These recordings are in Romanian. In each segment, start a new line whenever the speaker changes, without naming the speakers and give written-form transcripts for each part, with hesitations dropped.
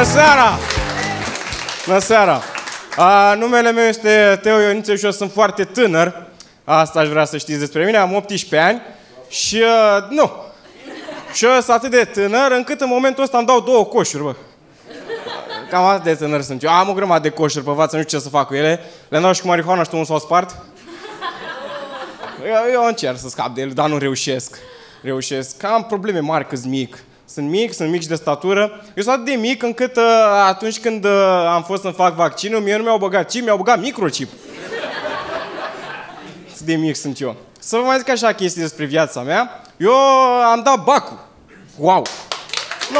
seara! Bună seara! Numele meu este Teo Ioniță și eu sunt foarte tânăr. Asta aș vrea să știți despre mine. Am 18 ani și nu. Și eu sunt atât de tânăr încât în momentul ăsta îmi dau 2 coșuri, bă. Cam atât de tânăr sunt eu. Am o grămadă de coșuri pe față, nu știu ce să fac cu ele. Le-am dat și cu marihuana și unul s-au spart. Eu încerc să scap de ele, dar nu reușesc. Am probleme mari că-s mic. Sunt mic și de statură. Eu sunt atât de mic încât atunci când am fost să-mi fac vaccinul, mie nu mi-au băgat chip, mi-au băgat microchip. De mic sunt eu. Să vă mai zic așa chestii despre viața mea. Eu am dat bacul. Wow! No.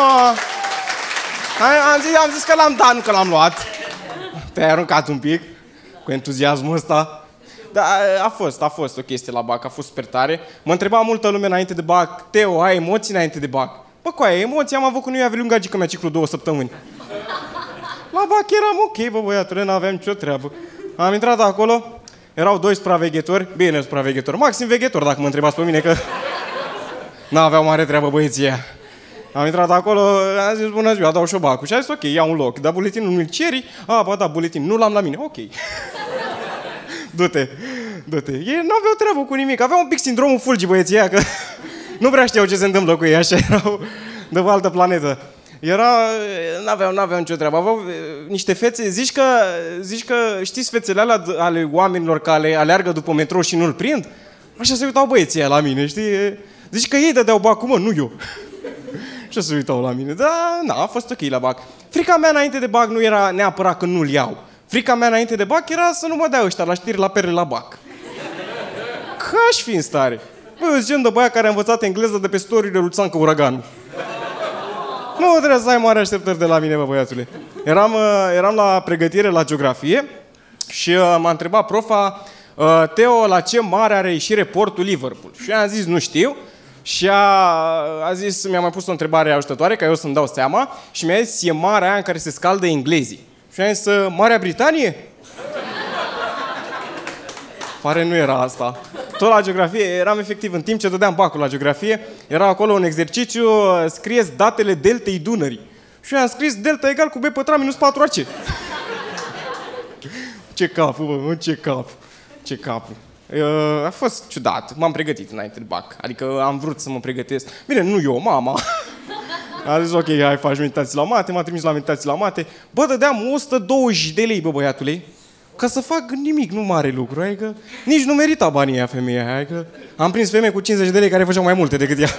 Am zis că l-am dat, nu că l-am luat. Te-ai aruncat un pic cu entuziasmul ăsta. Dar a fost o chestie la bac, a fost super tare. Mă întreba multă lume înainte de bac: Teo, ai emoții înainte de bac? Bă, cu aia emoții am avut că nu i-a venit gagică mea ciclu 2 săptămâni. La bac eram ok, bă, băiatule, n-aveam nicio treabă. Am intrat acolo, erau 2 supraveghetori, bine supraveghetori, maxim veghetori dacă mă întrebați pe mine, că n-aveau mare treabă băieții ăia. Am intrat acolo, am zis bună ziua, dau și-o bacul și a zis ok, iau un loc, dar buletinul nu-l ceri? Ba da, buletin, nu l-am la mine, ok. Du-te. Ei n-aveau treabă cu nimic, aveau un pic sindromul Fulgi băieții ăia, că nu prea știau ce se întâmplă cu ei, așa erau de pe altă planetă. N-aveau nicio treabă, aveau niște fețe, zici că știți fețele alea ale oamenilor care aleargă după metrou și nu-l prind? Așa se uitau băieții ăia la mine, știi? Zici că ei dădeau bacul, mă, nu eu. Și se uitau la mine, dar a fost ok la bac. Frica mea înainte de bac nu era neapărat că nu-l iau. Frica mea înainte de bac era să nu mă dea ăștia la știri la perle la bac. Că aș fi în stare. Băi, eu zic de băiat care a învățat engleză de pe story-urile lui Țancă Uraganul. Nu trebuie să ai mare așteptări de la mine, bă, băiatule. Eram la pregătire la geografie și m-a întrebat profa: Teo, la ce mare are ieșire portul Liverpool? Și eu am zis, nu știu. Și a zis, mi-a mai pus o întrebare ajutătoare, ca eu să-mi dau seama, și mi-a zis, e marea aia în care se scaldă englezii. Și am zis, Marea Britanie? Pare nu era asta. Tot la geografie, eram efectiv, în timp ce dădeam bacul la geografie, era acolo un exercițiu, scrieți datele deltei Dunării. Și eu am scris delta egal cu B pătrat minus 4AC. Ce capul, bă, ce capul. A fost ciudat, m-am pregătit înainte de bac, adică am vrut să mă pregătesc. Bine, nu eu, mama. A zis, ok, hai, faci meditații la mate, m-a trimis la meditații la mate. Bă, dădeam 120 de lei, bă, băiatule, ca să fac nimic, nu mare lucru, adică nici nu merita banii aia femeia, adică am prins femei cu 50 de lei care făceau mai multe decât ea.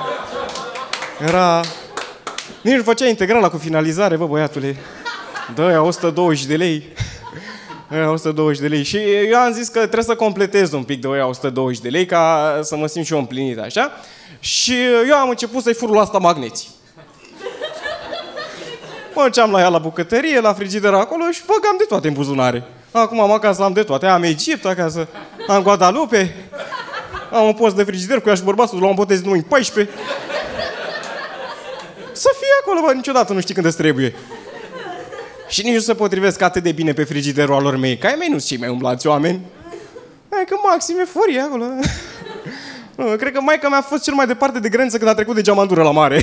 Nici nu făcea integrala cu finalizare, bă, băiatule. Dă-ia 120 de lei. 120 de lei. Și eu am zis că trebuie să completez un pic de oia 120 de lei ca să mă simt și eu împlinit, așa. Și eu am început să-i fur la asta magneții. Mă duceam la ea la bucătărie, la frigider acolo și băgam de toate în buzunare. Acum am acasă, am de toate. Am Egipt acasă, am Guadalupe, am un post de frigider cu ea și bărbatul, l-am botez numai în 14. Să fie acolo, bă, niciodată nu știi când îți trebuie. Și nici nu se potrivesc atât de bine pe frigiderul alor mei, că ai mei nu-s cei mai umblați oameni. Hai că maxim eforie acolo. Cred că maica mea a fost cel mai departe de graniță când a trecut de geamandură la mare.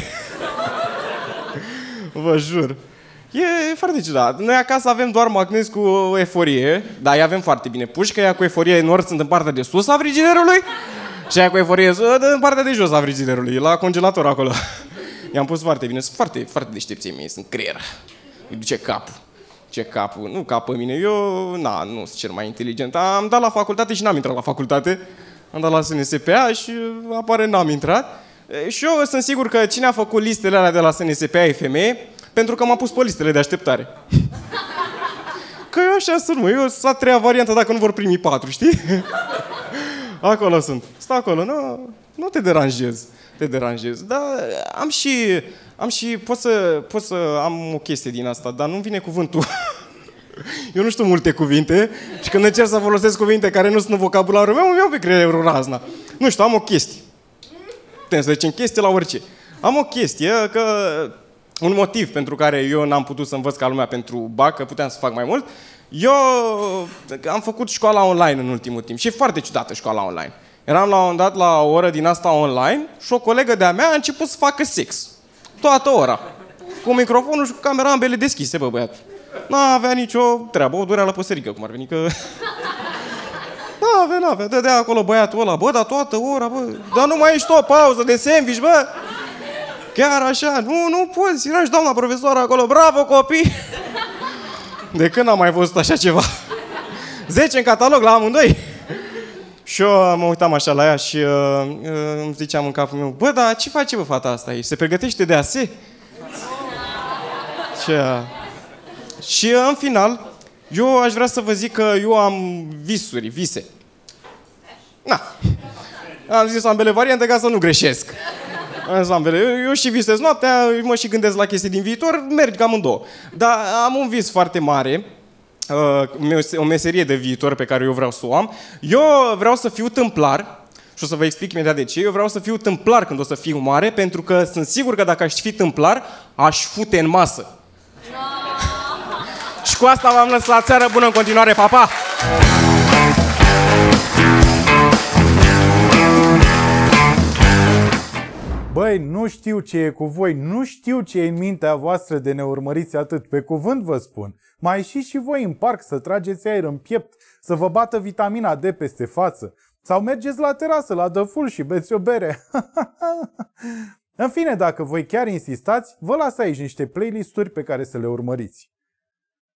Vă jur. E foarte ciudat. Noi acasă avem doar magnezi cu eforie, dar îi avem foarte bine puși, că ea cu eforie nord sunt în partea de sus a frigiderului și aia cu eforie în partea de jos a frigiderului, la congelator acolo. I-am pus foarte bine. Sunt foarte, foarte deștepții mei, sunt creier. Îi duce capul. Ce capul? Nu ca pe mine. Eu, nu sunt cel mai inteligent. Am dat la facultate și n-am intrat la facultate. Am dat la SNSPA și apare n-am intrat. Și eu sunt sigur că cine a făcut listele alea de la SNSPA e femeie, pentru că m-a pus pe listele de așteptare. Că eu așa sunt, mă. Eu sunt a treia variantă dacă nu vor primi 4, știi? Acolo sunt. Stai acolo, nu te deranjez. Dar pot să am o chestie din asta, dar nu vine cuvântul. Eu nu știu multe cuvinte și când încerc să folosesc cuvinte care nu sunt în vocabularul meu, îmi iau pe creierul razna. Nu știu, am o chestie. Putem să zicem chestie la orice. Am o chestie, că un motiv pentru care eu n-am putut să învăț ca lumea pentru bac, că puteam să fac mai mult, eu am făcut școala online în ultimul timp și e foarte ciudată școala online. Eram la un moment dat la o oră din asta online și o colegă de-a mea a început să facă sex. Toată ora. cu microfonul și cu camera ambele deschise, bă, băiat. N-avea nicio treabă, o durea la păsărică, cum ar veni, că... N-avea, dădea acolo băiatul ăla, bă, dar toată ora, bă, dar nu mai ești o pauză de sandwich, bă? Chiar așa, nu poți, era și doamna profesoară acolo, bravo copii! De când am mai văzut așa ceva? 10 în catalog la amândoi. Și eu mă uitam așa la ea și îmi ziceam în capul meu, bă, dar ce face, bă, fata asta aici? Se pregătește de ASE? Și în final, eu aș vrea să vă zic că eu am vise. Na. Am zis ambele variante ca să nu greșesc. Am zis ambele. Eu și visez noaptea, mă și gândesc la chestii din viitor, merg cam amândouă. Dar am un vis foarte mare, o meserie de viitor pe care eu vreau să o am. Eu vreau să fiu tâmplar, și o să vă explic imediat de ce. Eu vreau să fiu tâmplar când o să fiu mare, pentru că sunt sigur că dacă aș fi tâmplar, aș fute în masă. Și cu asta v-am lăsat. Seară bună în continuare, pa, pa!
Băi, nu știu ce e cu voi, nu știu ce e în mintea voastră de ne urmăriți atât. Pe cuvânt vă spun. Mai ieșiți și voi în parc să trageți aer în piept, să vă bată vitamina D peste față. Sau mergeți la terasă, la dăful și beți o bere. În fine, dacă voi chiar insistați, vă las aici niște playlist-uri pe care să le urmăriți.